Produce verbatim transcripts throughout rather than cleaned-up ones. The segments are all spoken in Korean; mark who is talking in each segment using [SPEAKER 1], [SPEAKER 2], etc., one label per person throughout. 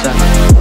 [SPEAKER 1] 진짜.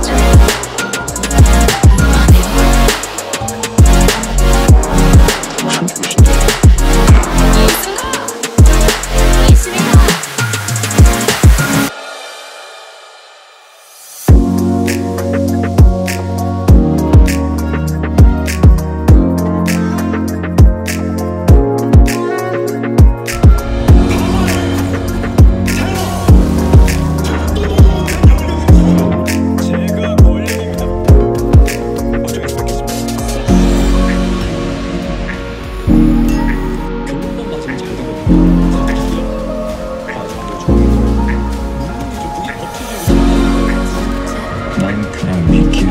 [SPEAKER 2] 난 그냥 미키야.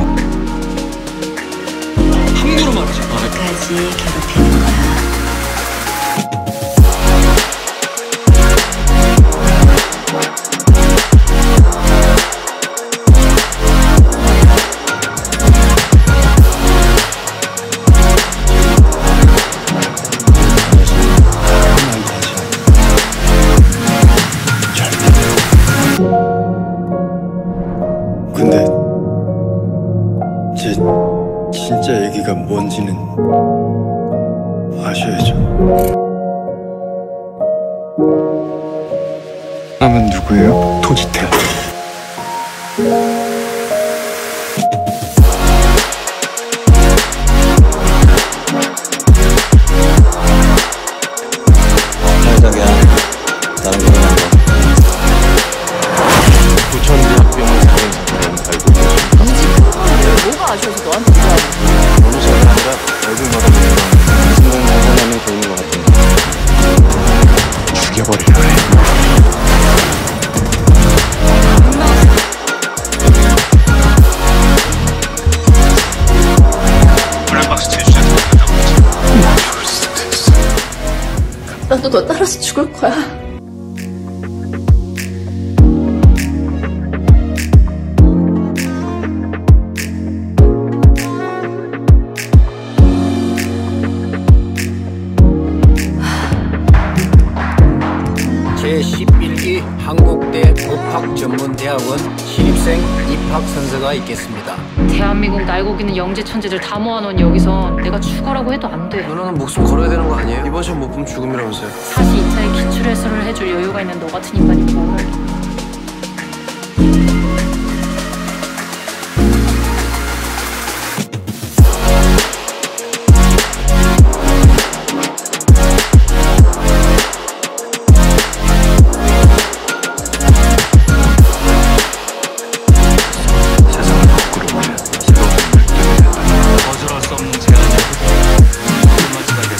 [SPEAKER 1] 함부로 말하지 마.
[SPEAKER 3] 끝까지 괴롭히는 거야.
[SPEAKER 4] 근데 제 진짜 얘기가 뭔지는 아셔야죠. 사람은 누구예요? 토지태.
[SPEAKER 2] 살짝이야. 나랑 결혼한 거. 부천대학병원 살인 사건을 알고 계십니까?
[SPEAKER 3] 뭐가 아쉬워서 너한테 그러는
[SPEAKER 2] 너무 잘이 아니라 얼굴마다 보면 생각이 살아남는 보이는 것 같은데.
[SPEAKER 4] 죽여버리려 해.
[SPEAKER 1] 블랙박스 제주제도 된다고 했지.
[SPEAKER 3] 나도 너 따라서 죽을 거야.
[SPEAKER 5] 제십일 기 한국대 법학전문대학원 신입생 입학 선서가 있겠습니다.
[SPEAKER 6] 대한민국 날고기는 영재 천재들 다 모아놓은 여기서 내가 죽어라고 해도 안 돼.
[SPEAKER 5] 누나는 목숨 걸어야 되는 거 아니에요? 이번 시험 못 보면 죽음이라면서요.
[SPEAKER 6] 사실 이 차에 기출 해설을 해줄 여유가 있는 너 같은 인간이 뭘 알겠냐.
[SPEAKER 1] 거절할 수 없는 제안이고 마지막에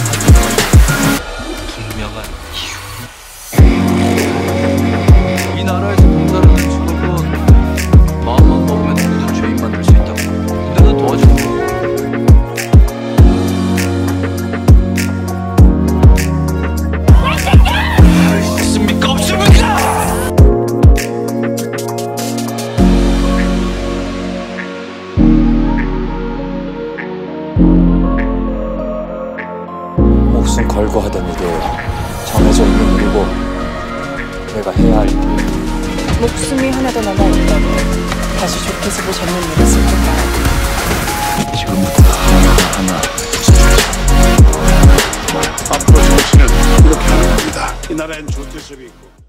[SPEAKER 1] 분명한 이유.
[SPEAKER 5] 이 나라에서 봉사를 하는 직업은 마음만 먹으면 누구든 죄인 만들 수 있다고. 근데 난 도와주는 거고.
[SPEAKER 1] 있습니까 없습니까?
[SPEAKER 2] 목숨 걸고 하던 일에 정해져 있는 일이고 내가 해야 할 일.
[SPEAKER 3] 목숨이 하나 더 남아있다면 다시 좋게 집을 잡는 일을 쓸 건가요?
[SPEAKER 4] 지금부터 하나하나
[SPEAKER 7] 앞으로 정치는 이렇게 하는 겁니다. 이 나라엔 조태섭이 있고